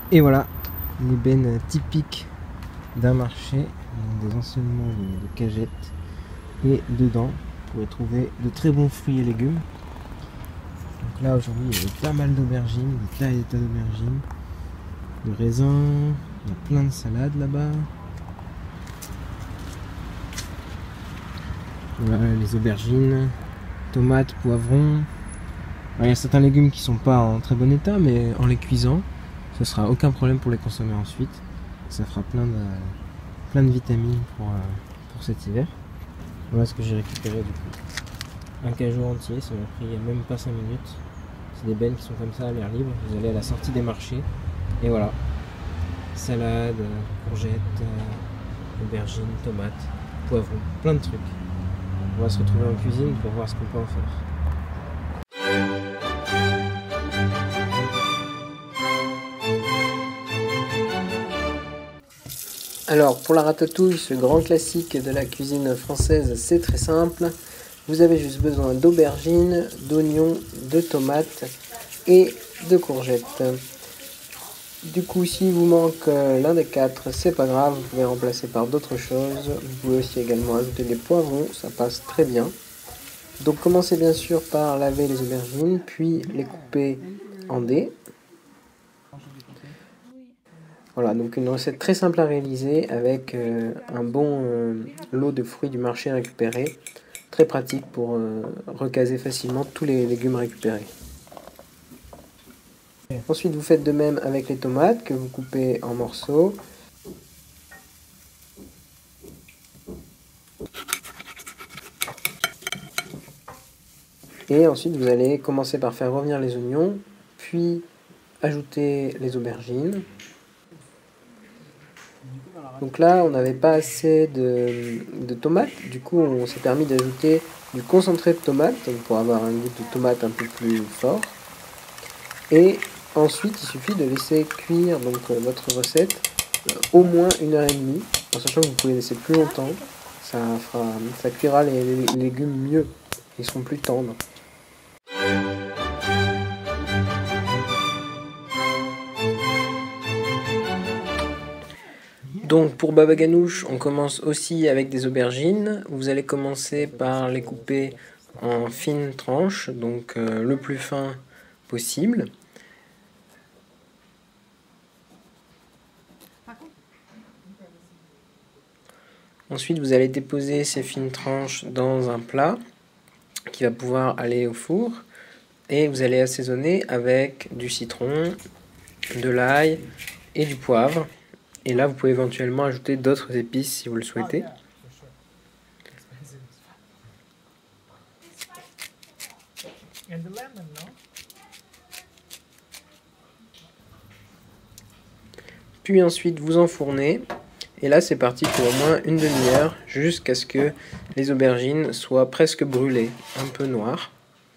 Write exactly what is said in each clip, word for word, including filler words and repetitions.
Et voilà, l'ébène typique d'un marché, des enseignements de, de cagettes. Et dedans, vous pouvez trouver de très bons fruits et légumes. Donc là, aujourd'hui, il y avait pas mal d'aubergines, des tas et des tas d'aubergines, de raisins, il y a plein de salades là-bas. Voilà les aubergines, tomates, poivrons. Alors, il y a certains légumes qui sont pas en très bon état, mais en les cuisant, ce sera aucun problème pour les consommer ensuite. Ça fera plein de, plein de vitamines pour, euh, pour cet hiver. Voilà ce que j'ai récupéré du coup. Un cajou entier, ça m'a pris même pas cinq minutes. C'est des bennes qui sont comme ça à l'air libre. Vous allez à la sortie des marchés. Et voilà. Salade, courgettes, euh, aubergines, tomates, poivrons, plein de trucs. On va se retrouver en cuisine pour voir ce qu'on peut en faire. Alors pour la ratatouille, ce grand classique de la cuisine française, c'est très simple. Vous avez juste besoin d'aubergines, d'oignons, de tomates et de courgettes. Du coup, s'il vous manque l'un des quatre, c'est pas grave, vous pouvez remplacer par d'autres choses. Vous pouvez aussi également ajouter des poivrons, ça passe très bien. Donc commencez bien sûr par laver les aubergines, puis les couper en dés. Voilà, donc une recette très simple à réaliser avec euh, un bon euh, lot de fruits du marché récupérés. Très pratique pour euh, recaser facilement tous les légumes récupérés. Ensuite, vous faites de même avec les tomates que vous coupez en morceaux. Et ensuite, vous allez commencer par faire revenir les oignons, puis ajouter les aubergines. Donc là, on n'avait pas assez de, de tomates, du coup on s'est permis d'ajouter du concentré de tomate pour avoir un goût de tomate un peu plus fort. Et ensuite, il suffit de laisser cuire donc, votre recette euh, au moins une heure et demie, en sachant que vous pouvez laisser plus longtemps, ça, fera, ça cuira les, les légumes mieux, ils seront plus tendres. Donc pour baba ganoush, on commence aussi avec des aubergines. Vous allez commencer par les couper en fines tranches, donc euh, le plus fin possible. Ensuite, vous allez déposer ces fines tranches dans un plat qui va pouvoir aller au four. Et vous allez assaisonner avec du citron, de l'ail et du poivre. Et là, vous pouvez éventuellement ajouter d'autres épices si vous le souhaitez. Puis ensuite, vous enfournez. Et là, c'est parti pour au moins une demi-heure, jusqu'à ce que les aubergines soient presque brûlées, un peu noires.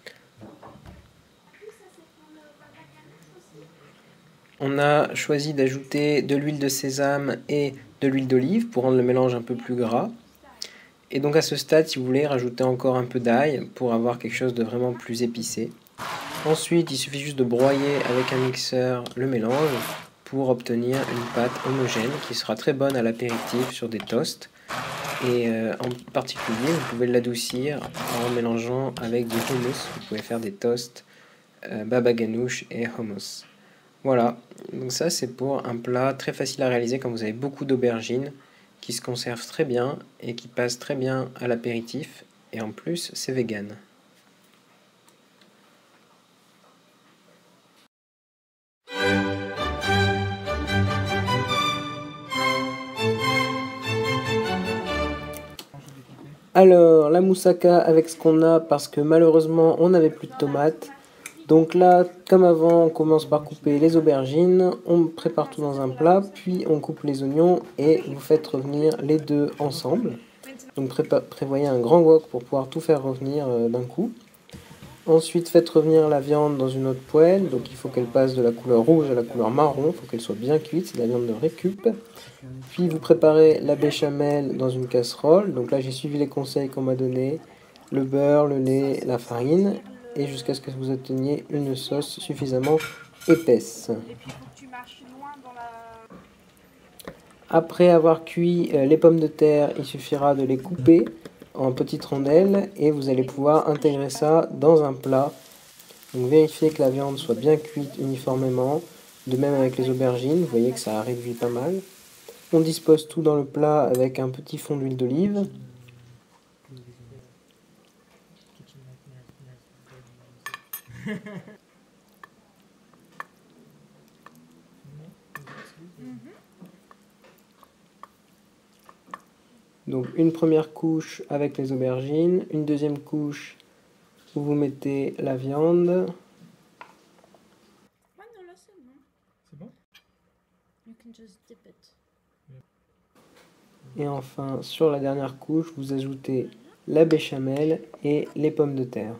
On a choisi d'ajouter de l'huile de sésame et de l'huile d'olive pour rendre le mélange un peu plus gras. Et donc à ce stade, si vous voulez, rajouter encore un peu d'ail pour avoir quelque chose de vraiment plus épicé. Ensuite, il suffit juste de broyer avec un mixeur le mélange pour obtenir une pâte homogène qui sera très bonne à l'apéritif sur des toasts. Et euh, en particulier, vous pouvez l'adoucir en mélangeant avec du hummus. Vous pouvez faire des toasts euh, baba ganoush et hummus. Voilà, donc ça c'est pour un plat très facile à réaliser quand vous avez beaucoup d'aubergines qui se conservent très bien et qui passent très bien à l'apéritif. Et en plus, c'est vegan. Alors, la moussaka avec ce qu'on a, parce que malheureusement, on n'avait plus de tomates. Donc là, comme avant, on commence par couper les aubergines, on prépare tout dans un plat, puis on coupe les oignons et vous faites revenir les deux ensemble. Donc prévoyez un grand wok pour pouvoir tout faire revenir euh, d'un coup. Ensuite, faites revenir la viande dans une autre poêle. Donc il faut qu'elle passe de la couleur rouge à la couleur marron. Il faut qu'elle soit bien cuite, c'est la viande de récup. Puis vous préparez la béchamel dans une casserole. Donc là, j'ai suivi les conseils qu'on m'a donnés. Le beurre, le lait, la farine. Et jusqu'à ce que vous obteniez une sauce suffisamment épaisse. Après avoir cuit euh, les pommes de terre, il suffira de les couper en petites rondelles et vous allez pouvoir intégrer ça dans un plat. Donc vérifiez que la viande soit bien cuite uniformément, de même avec les aubergines, vous voyez que ça a réduit pas mal. On dispose tout dans le plat avec un petit fond d'huile d'olive. Donc une première couche avec les aubergines, une deuxième couche où vous mettez la viande. C'est bon? Et enfin, sur la dernière couche, vous ajoutez la béchamel et les pommes de terre.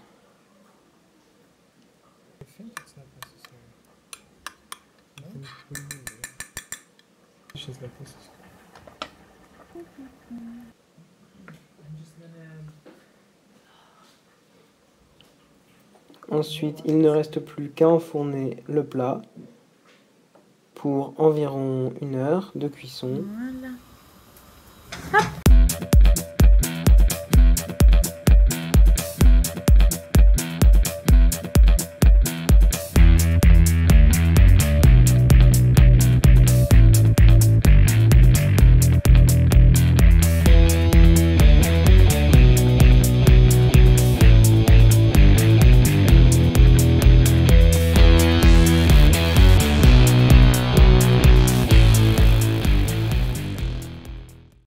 Ensuite, il ne reste plus qu'à enfourner le plat pour environ une heure de cuisson. Voilà.